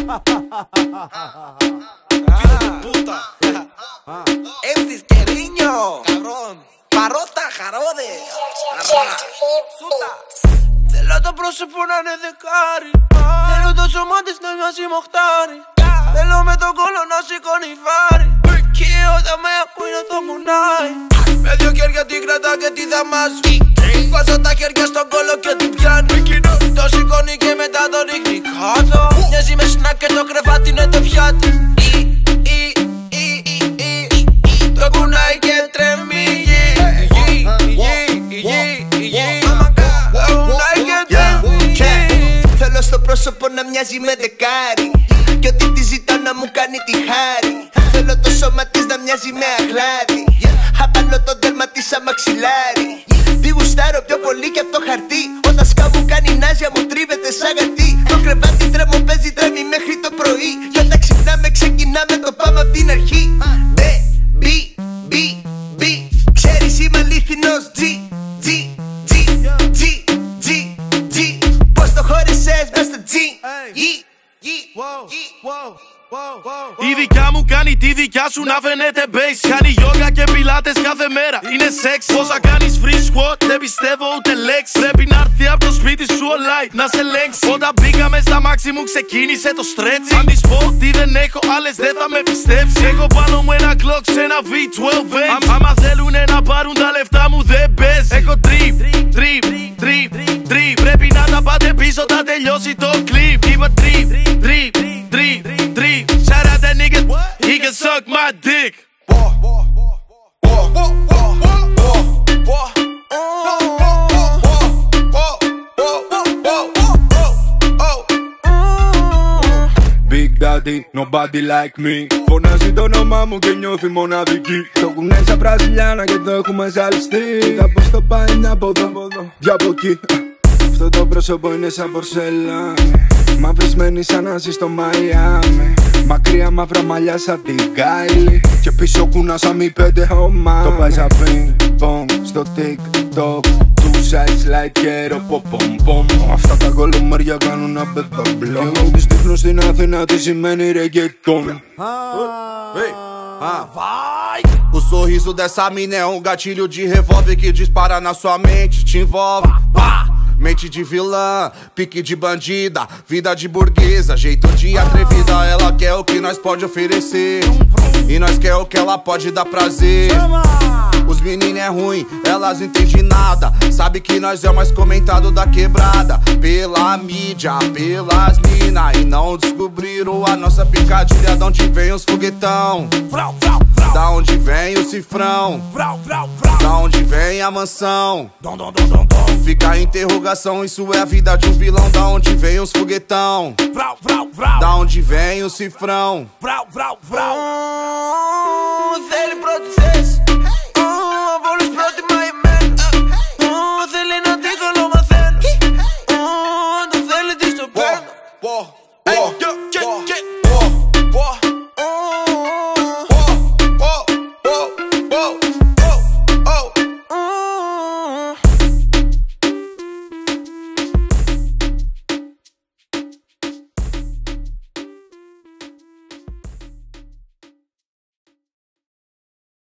Filho de puta. MC Isqueirinho, cabrón. Παρότα, χαρόδε. Σούτα. Θέλω το πρόσωπο να είναι δεκάρι. Θέλω το σώμα της να μοιάζει μοχτάρι. Θέλω με τον κόλλο να σηκώνει βάρη. Και όταν με ακούει να το μουνάει. Με δυο χέρια την κρατά και τη δαμάζει. Βάζω τα χέρια στον κόλλο και την πιάνει. Το σηκώνει και μετά το ρίχνει κάτω. Μοιάζει με σνακ και το κρεβάτι είναι το πιάτι. Το κουνάει και τρέμει. Θέλω στο πρόσωπο να μοιάζει με δεκάρι. Κι ό,τι τη ζητάω να μου κάνει τη χάρη. Θέλω το σώμα της να μοιάζει με αγλάδι. Απάνω το δέρμα της σαν μαξιλάρι. Τι γουστάρω πιο πολύ και απ' το χαρτί. Όταν σκάβου κάνει νάζια μου τρίβεται σαν γατί. Το κρεβάτι τρέμω παίζει τρέμει μέχρι το πρωί. Κι όταν ξυπνάμε ξεκινάμε το πάμε απ' την αρχή. Ξέρεις είμαι αλήθινος G. Πώς το χώρισες μες στο G. Η δικιά μου κάνει τη δικιά σου να φαίνεται bass. Κάνει γιόγκα και πιλάτες κάθε μέρα, είναι σεξ. Πόσα κάνεις free squat, δεν πιστεύω ούτε λέξη. Πρέπει να έρθει από το σπίτι σου ο light να σε ελέγξει. Όταν μπήκαμε στα μάξι μου ξεκίνησε το stretch. Αν της πω ότι δεν έχω άλλες δεν θα με πιστέψει. Έχω πάνω μου ένα Glock σε ένα V12. Άμα θέλουνε να πάρουν τα λεφτά μου δεν παίζει. Έχω drip. Πρέπει να τα πάτε πίσω, θα τελειώσει το clip. Είπα drip. Shout out that nigga, he can suck my dick. Big Daddy, nobody like me. Φωνάζει το όνομά μου και νιώθει μοναδική. Το κουνέ σαν Βραζιλιάνα και το έχουμε ζαλιστεί. Κοίτα πως το πάει μια από εδώ, δυο από εκεί. Αυτό το πρόσωπο είναι σαν πορσελάνη. Μαυρισμένη σαν να ζει στο Μαϊάμι. Μακριά μαύρα μαλλιά σαν την Κάιλι. Και πίσω κούνα σαν μη 5 oh. Το πάει σαν πινг-πονγκ στο TikTok. Two sides like και ροποπομ. Αυτά τα κολομέρια κάνουν να πεταμπλό. Και εγώ της δείχνω στην Αθήνα τι σημαίνει reggaeton. O sorriso dessa mina é um gatilho de revólver que dispara na sua mente, te envolve. Mente de vilã, pique de bandida, vida de burguesa, jeito de atrevida. Ela quer o que nós pode oferecer e nós quer o que ela pode dar prazer. Os meninos é ruim, elas entendem nada. Sabe que nós é o mais comentado da quebrada. Pela mídia, pelas mina. E não descobriram a nossa picadilha. Da onde vem os foguetão? Da onde vem o cifrão? Da onde vem a mansão? Fica a interrogação, isso é a vida de um vilão. Da onde vem os foguetão? Da onde vem o cifrão? Se ele produzir